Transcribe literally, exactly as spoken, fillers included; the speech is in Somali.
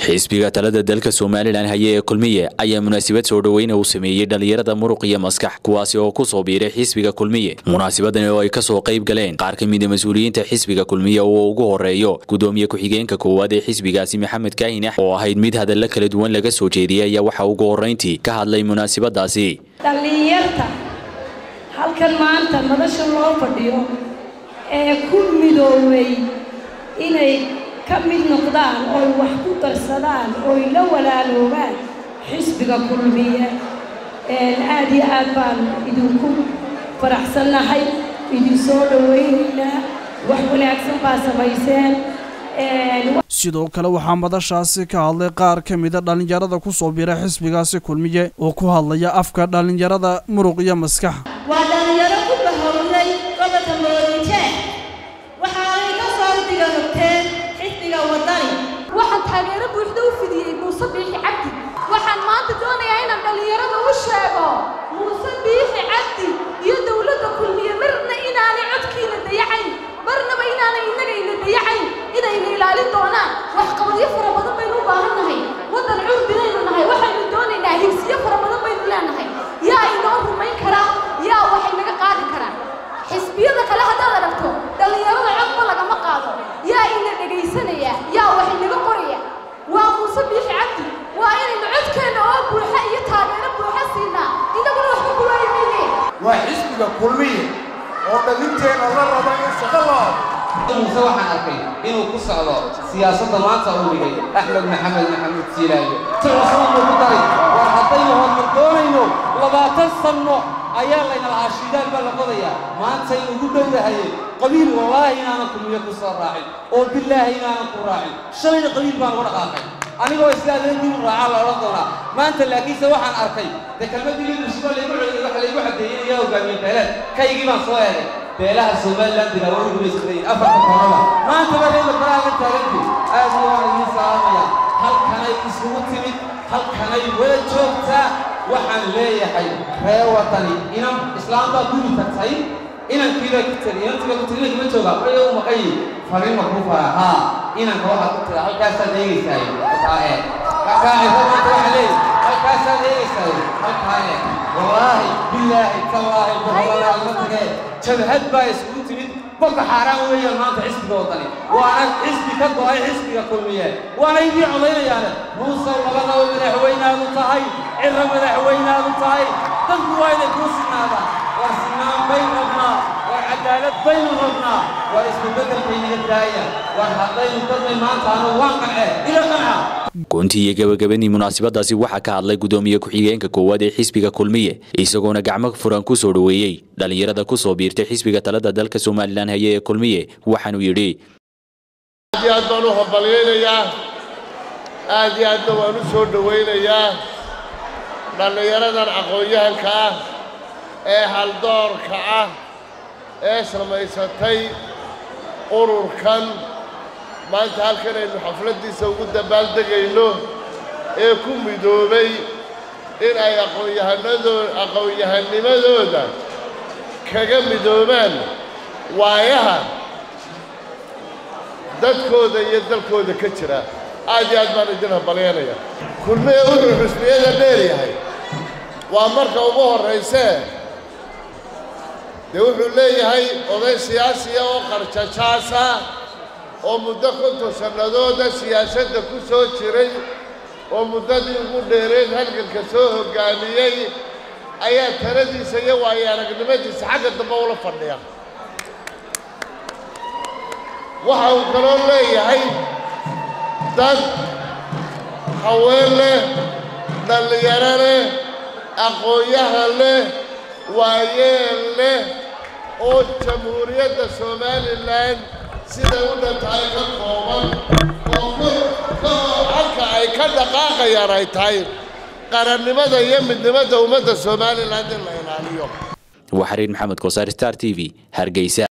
xisbiga talada dalka Soomaaliland haye kulmiye ayaa munaasabad soo dhaweyn u sameeyay dhalinyarada muruq iyo maskax kuwaasi oo ku soo biiray xisbiga kulmiye munaasabadan oo ay ka soo qayb galeen qaar ka mid ah mas'uuliyiinta xisbiga kulmiye oo ugu horeeyo gudoomiye ku xigeenka koowaad ee xisbigaasi Maxamed Kaahin oo ahayd mid hadal kala duwan laga soo jeediyay ayaa waxa ugu horeyntii ka hadlay munaasabadaasi dhalinyarta halkan maanta madasha loo fadhiyo ee ku midoobay inay kamid noqdaan oo wax ku darsadaan oo la walaalooban xisbiga kulmiye ee aad iyo aad baan idinku faraxsanahay idin soo dhaweynayna wax wanaagsan baa samayseen sidoo kale waxaa madashaasi ka hadlay qaar ka mid ah dhalinyarada ku soo biiray xisbigaasi kulmiye oo ku hadlaya afka dhalinyarada muruq iyo maskax waa dhalinyaro ku bahowday gobolka Maroodiye waxa ay ka soo digaagteen xisbiga wadani waxaan taageero buuxda u fidiyay Muuse Biixi Cabdi waxaan maanta doonayaa inaan dhalinyarada u sheego Muuse Biixi Cabdi iyo dawladda kulmiye marna inaanay codkiina dayacayn marnaba inaanay inaga ina dayacayn inay ilaalin doonaan wax qabadyo fara badan baynu u baahannahay wadan curbinaynu nahay waxaynu doonaynaa higsiyo fara badan baynu leenahay yaa inoo rumayn karaa yaa waxay naga qaadi karaan xisbiyada kale haddaad aragto dhalinyarada codba lagama qaado yaa ina dhegaysanaya yaa waxay naga qoraya waa Muuse Biixi Cabdi waa inaynu codkeena oo buuxa iyo taageero buuxa siinaa inaguna waxba ku waayimayne waa xisbiga kulmiye oo dhalinteena la raba in shaqo loo Muuse waxaan arkay inuu ku socdo siyaasadda maanta uu dhigay Axmed Maxamed Maxamuud Siilaayo tirasoo ku daray war haddaynu hormar doonayno labaatan sano ayaa layna laashiidaan baa la qodayaa maanta inuu ugu dhowdahay qabiil wallaahi inaanan kulmiye ku soo raacin oo billaahi inaanan ku raacin shalayna qabiil baan uga dhaqaaqay anigoo islaadeenkii raaca la oran doonaa maanta laakiinse waxaan arkay de kalmadii mushkil laygu celiyay waxa laygu cadeeyay yaa hogaamiye beelad kaygii baan soo eegay beelaha Soomaaliland dilawada guuleysay afarta koonaba maanta bareema baraha taagantay aad iyo aad idin salaamaya halkanay isugu timid halkanay wada joogtaa waxaan leeyahay reer wadani inaan islaamka guuri tagtay inaan kiila ku tiri inaan kiila ku tiri ma jooga ayo ma qay fariin ma ku faraha inaan ka waxa ku tira halkaas aad eegaysay waxa ee waxa ay rabto waxay halkaas aad eegaysay halka ee wallahi billahi tallahi wallahi ma tagay jabhad baa isku timid baka xaraan weeyaan maanta xisbiga wadani waana xisbi ka go'ay xisbiga kulmiye waana idin codeynayaan Muuse labada madaxweynaha u tahay cirra madaxweynaha u tahay dadku waa inay ku sinaada war sinaan bayn rabna war cadaalad bayn rabna war isbedel bayna daaya war haddaynu dadmay maanta aanu waan qance ila qanca goontii gabagabadii munaasabadaasi waxa ka hadlay gudoomiye ku xigeenka koowaad ee xisbiga kulmiye isagoona gacmo furan ku soo dhaweeyay dhalinyarada ku soo biirtay xisbiga talada dalka Soomaaliland haye ee kulmiye waxaanu yiri aad iyo aad baan u hambalyeeyaa aad iyo aad baan u soo dhaweynayaa dhalinyaradan aqoon-yahanka ah ee haldoorka ah ee samaysatay ururkan maanta halkan aynu xafladiisa ugu dabaaldegayno ee ku midoobay in ay aqoon-yahanadooda aqoon-yahanimadooda kaga midoobaan waayaha dadkooda iyo dalkooda ka jira aad iyo aad baan idin hambalyeynaya kulmiye wuxuu xisbiyada dheer yahay waa marka ugu horreysee dee wuxuu leeyahay oday siyaasiya oo qarjajaasa oo muddo konton sannadooda siyaasadda ku soo jiray oo muddadii ugu dheereed halganka soo hoggaamiyey ayaa taladiisa iyo waayo aragnimadiisa xagga dambe ula fadhiya waxa uu kaloo leeyahay dad haween leh dhallinyaro leh aqoon-yahan leh waayeel leh oo jamhuuriyadda Soomaaliland sida u dhantahay ka kooban oo halka ay ka dhaqaaqayaan ay tahay qarannimada iyo midnimada ummadda Soomaaliland in la ilaaliyo وحرين محمد كوسار ستار تي في هرقيسة